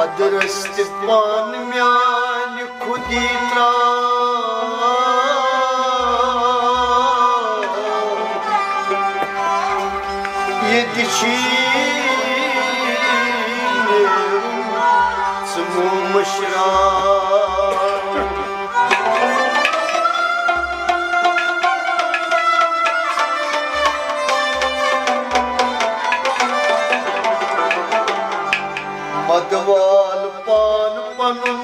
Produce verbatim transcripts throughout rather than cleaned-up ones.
अदरस्त पान म्यान खुदी त्रा ये दिशीर समू मशरा मदवाल पान पनुन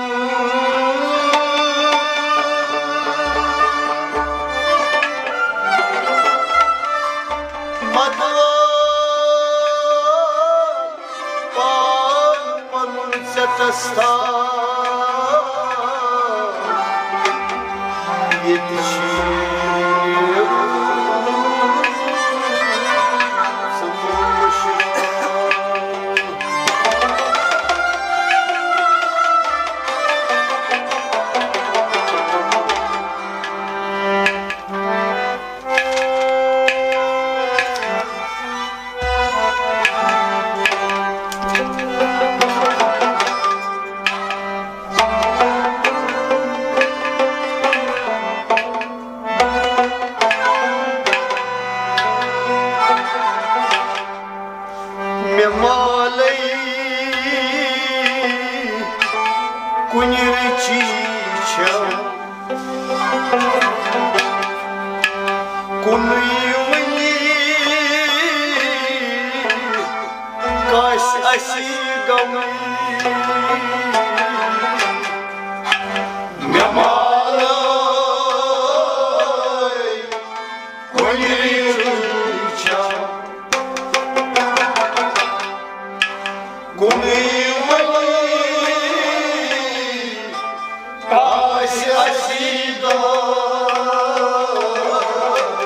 मदवाल पान पनुन सतस्था ये दिशीर समू मशरा Memalei kuniricicia Kunuyumani Kas asigami Memalei kuniricicia Kunuyumani Kas asigami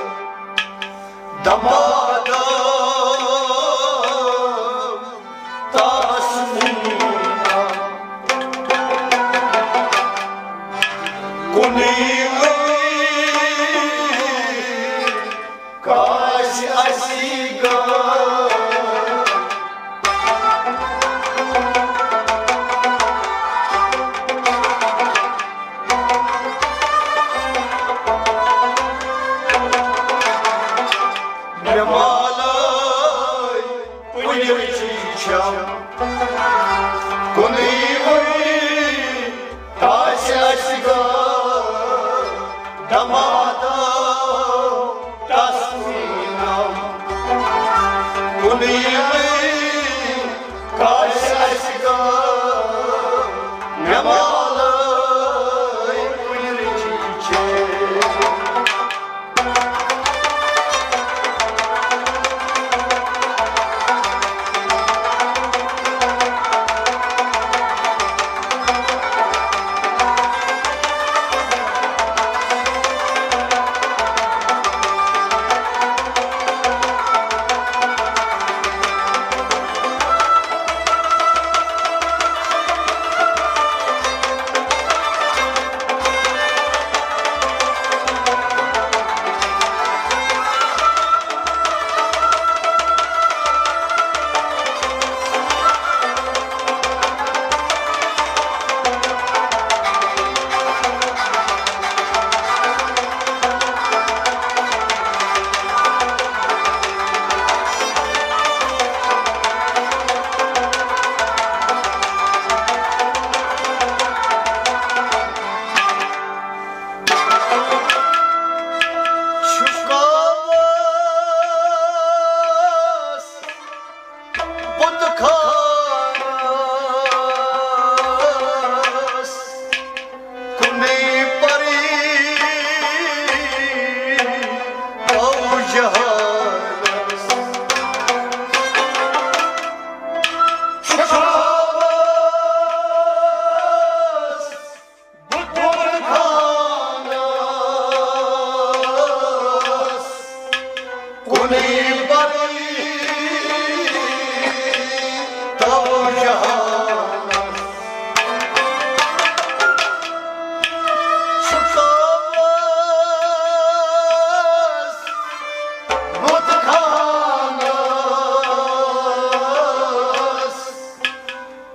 Damadam tasmina Kunuyumani Kas asigami Memalei kuniricicia Kunuyumani kas asigami Damadam tasmina Kunuyumani kas asigami Memalei kuniricicia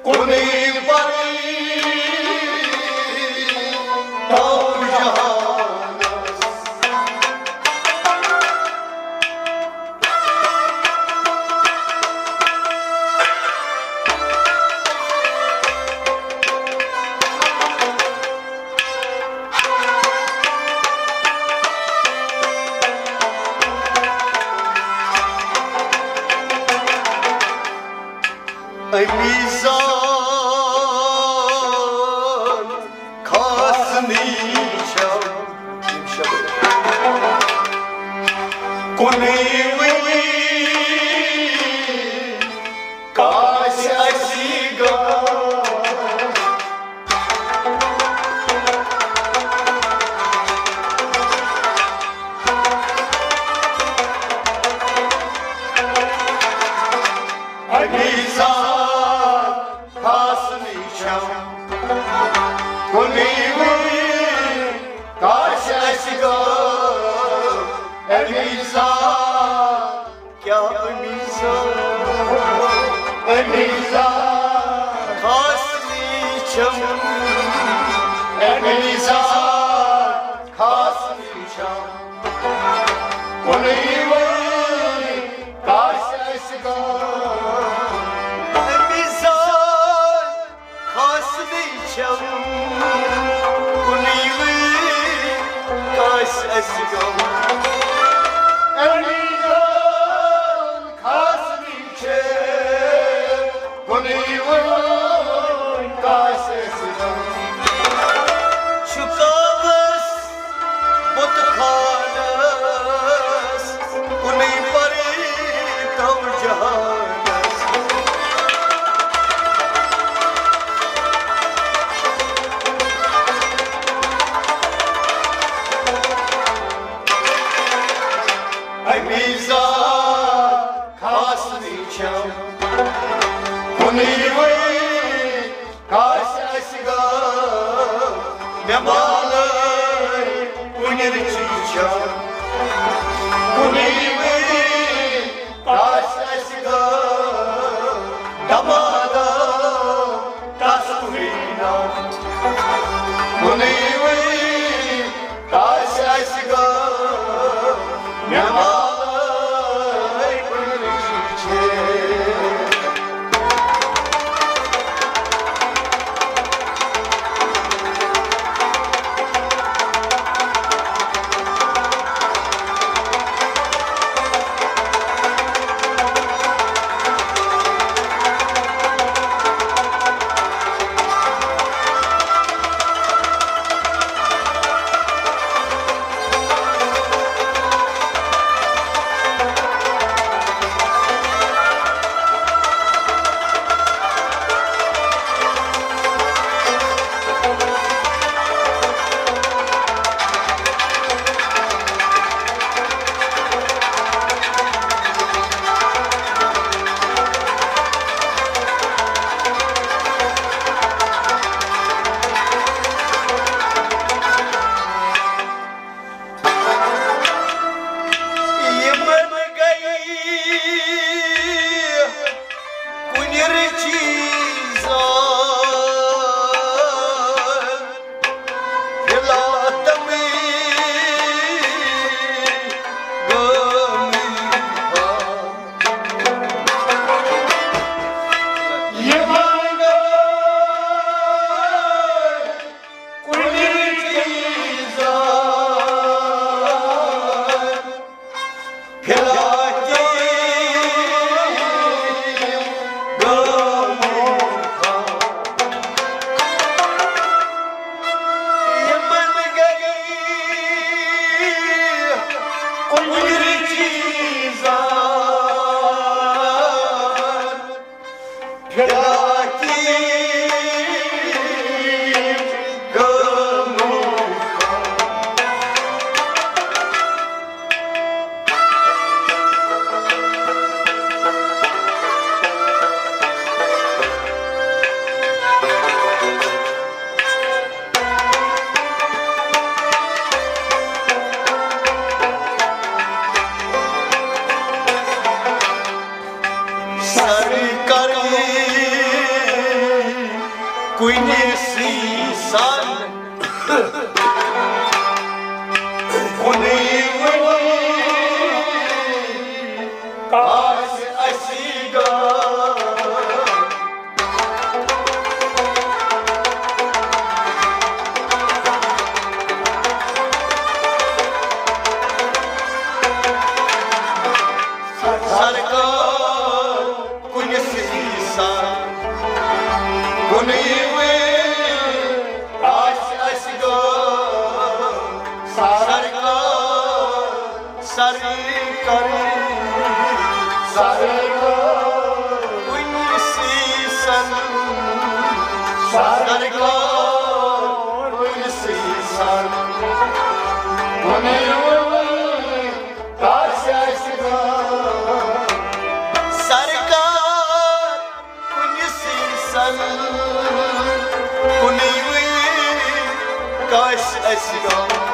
कुनी परी तो जहानस ऐ मीज़ान खास नीशम कुनी वही काश अशीगा ऐ मीज़ान कुनी वही काश अशगा ऐ मीज़ान क्या ऐ मीज़ान ऐ मीज़ान खास नीशम ऐ मीज़ान खास नीशम कुनी वही काश अशगा ऐ मीज़ान खास नीशम Esgom Emidan Kasnice Kunivun Kas Esgom Şukavas Butkhanas Kuni Pari Tav Jahanas ऐ मीज़ान खास नीशम कुनी वही काश अशगा Kuni season Kuni wani Kaas asiga Sarkar Kuni season Kuni Sarkar Sarkar Kuni season Sarkar Kuni season Kuni Kaas asiga Sarkar Kuni season Kuni Kaas asiga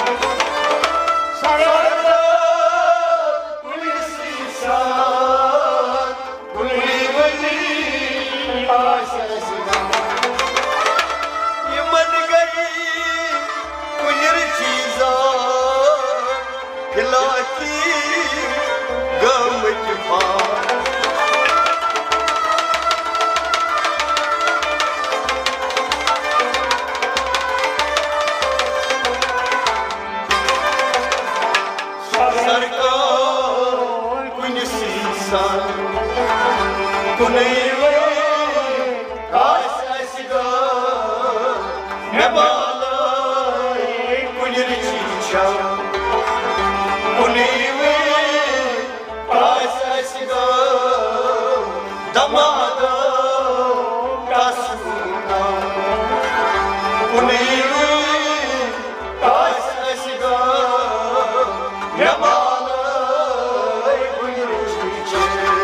Kuni kaas asiga Nebalai kuni richicha Kuni kaas asiga Damada kasuna Kuni kaas asiga Nebalai kuni richicha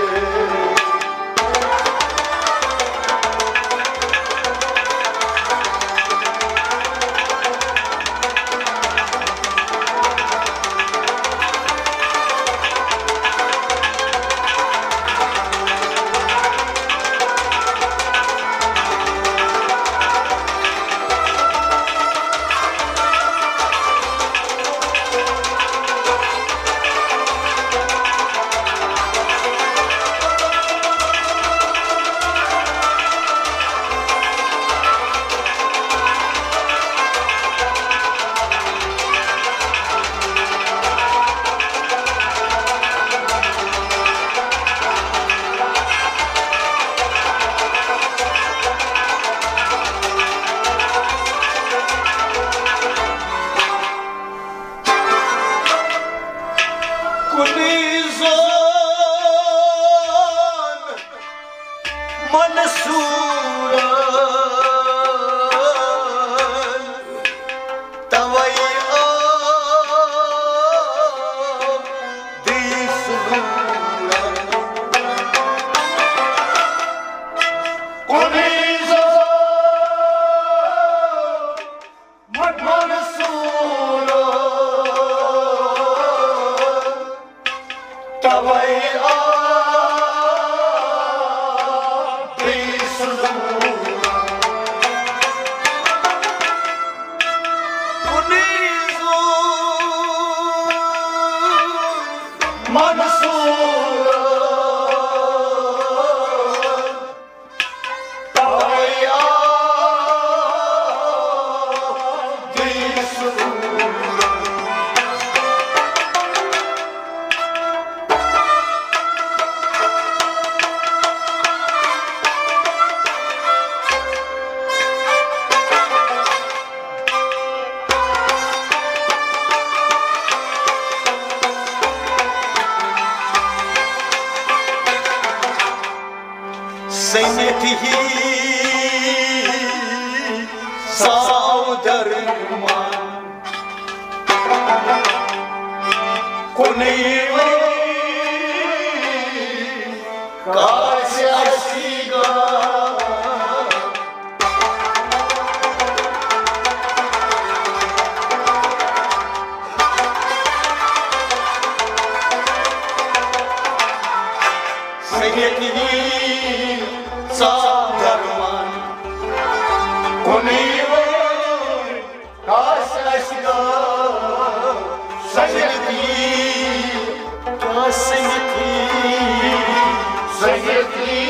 Seyyetihi Saudarman Kuni kaas asiga Seyyetihi Saudarman Kuneva Kasashga Sajati Kasangati Sajati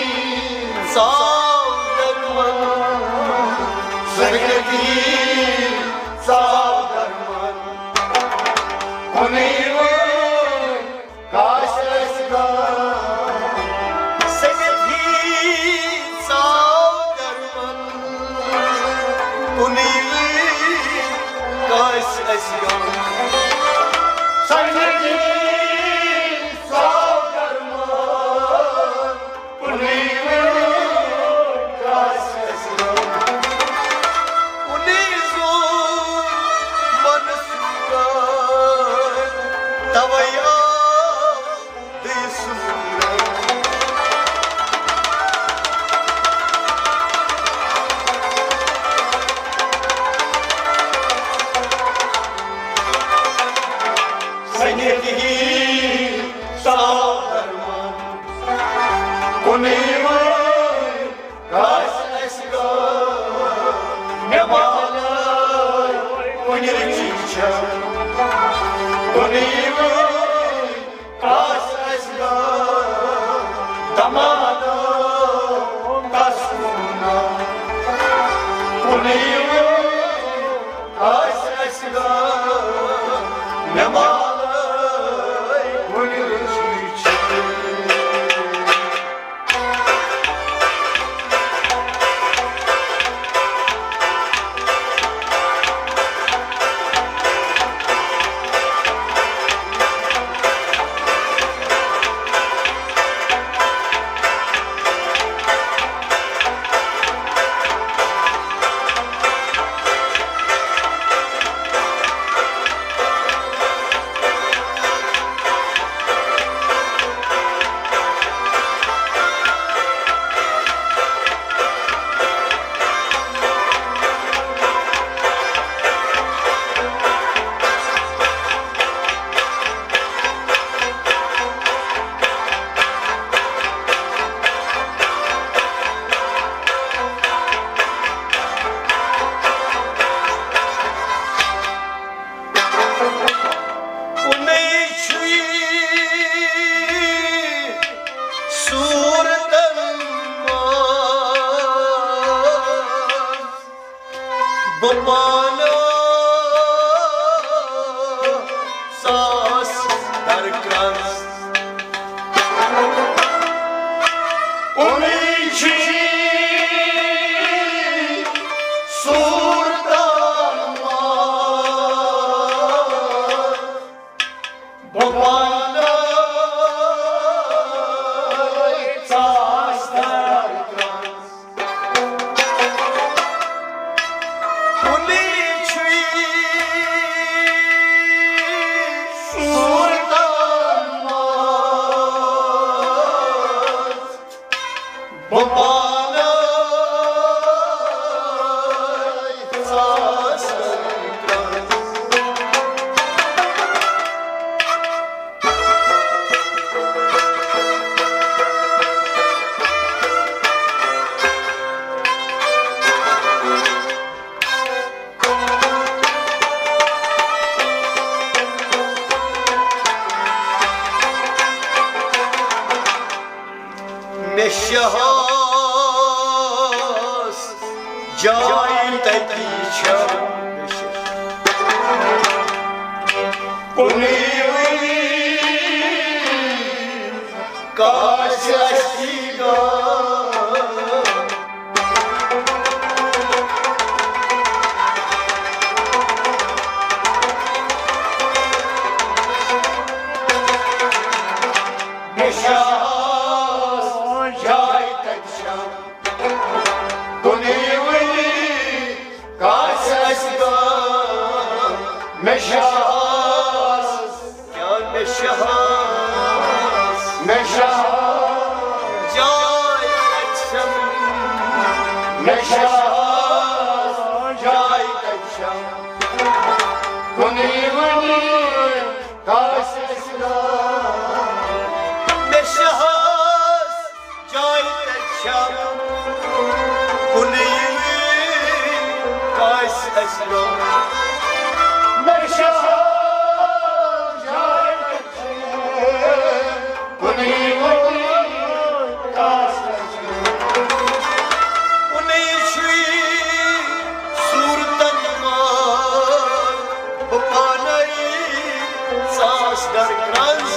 Saudarman Sajati Saudarman Kuneva Kasashga Sajati Saudarman Puneva Kasashga Unizo Manasuka Tavaya Desura Sajati Saudarman Kuneva Kasashga Nemala Kunirchicha Kuneva Kasashga Damada Kasuna Kuneva Kasashga Nemala Bapala Sas Darkras Unichi Surdama Bapala Sas Darkras Bapala Sasakras Meshahas Jai Taticha Kuneva Kasashga Meshahas Jai Taticha Kuneva Kasashga Meshahas Meshahas Meshahas Jai Taticha Meshahas Jai Taticha Kuneva Kasashga Meshahas Jai Taticha Kuneva أسرار مرشا جاي وني وني كاس وني شوي صورة نمار بباني ساس در گرانز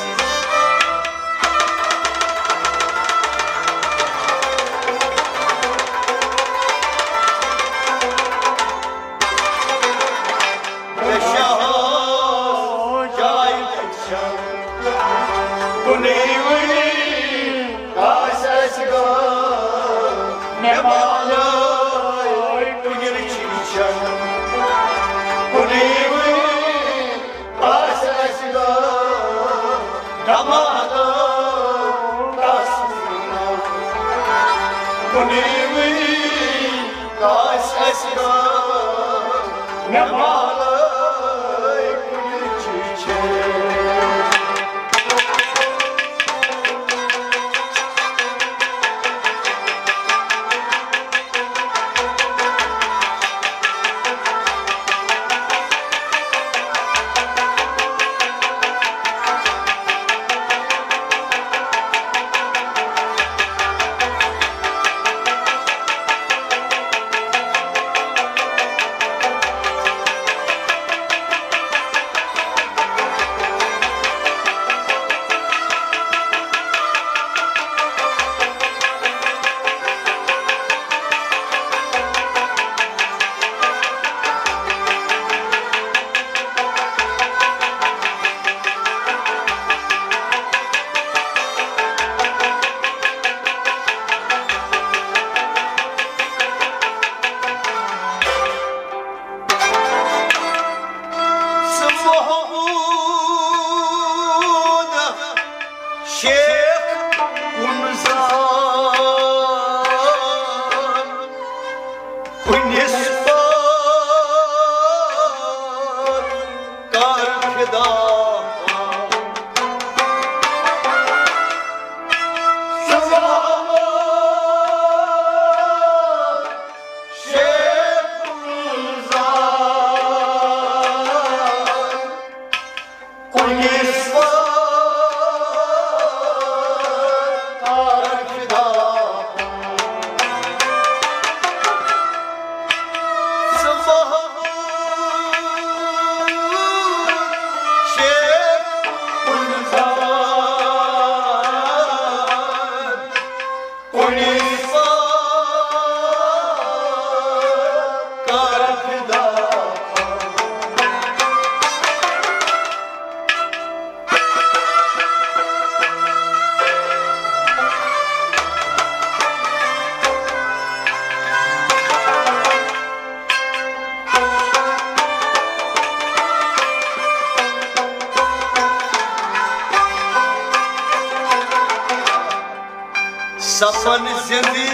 सपन जिंदी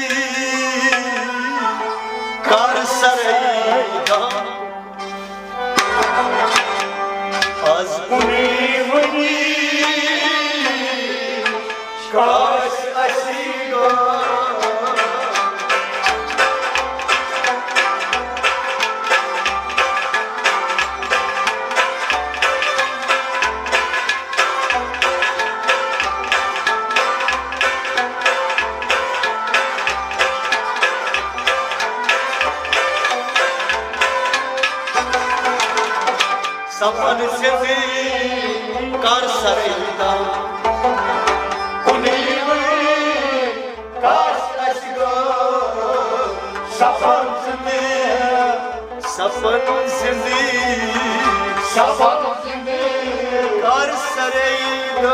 कर सरईदा आज उनी वनी काश असीगा सपन जिंदी कर सरईदा उनी वनी काश असीगा सपन जिंदी सपन जिंदी सपन जिंदी कर सरईदा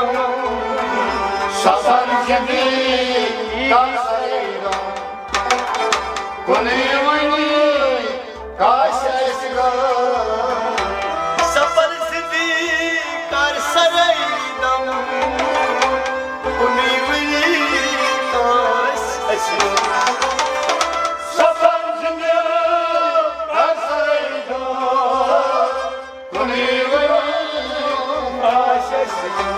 सपन जिंदी कर सरईदा उनी वनी काश असीगा सपन जिंदी कर सरईदा उनी वनी काश असीगा सपन जिंदी कर सरईदा उनी वनी काश असीगा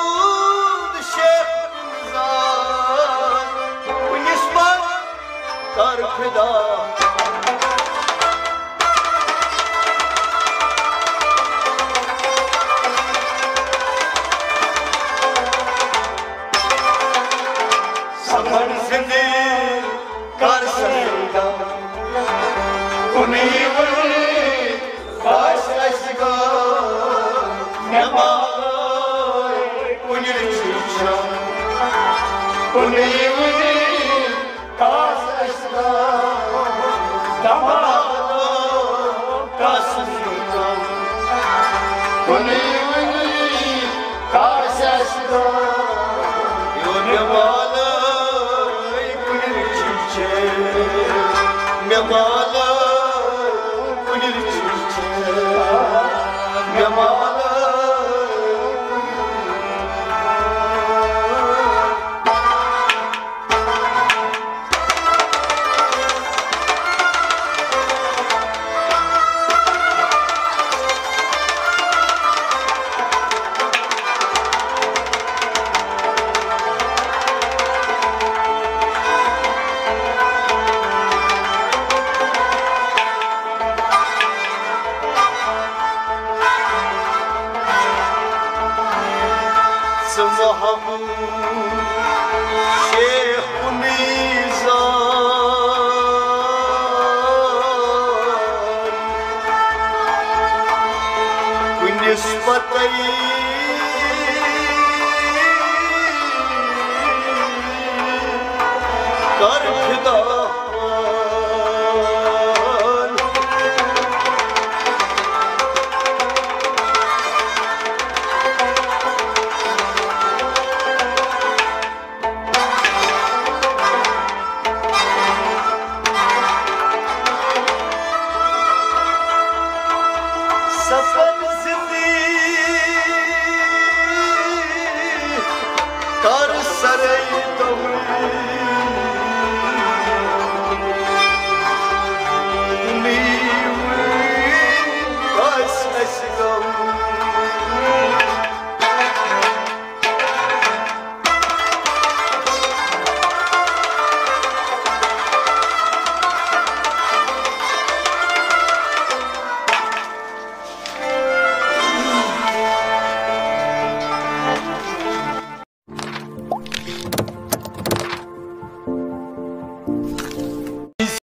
Mahmud Şeyh Rıza Unisman कर फिदा सफर जिंदगी कर सरेगा उन्हीं वही काश अशगा नमाज़ कुंजर चीचा उन्हीं वही काश अशगा नमाज़ कासुका उन्हीं वही काश अशगा यो नमाला कुंजर चीचे नमाला कुंजर चीचे नमाला Mahmud Şeyh Nizam Bu nisbet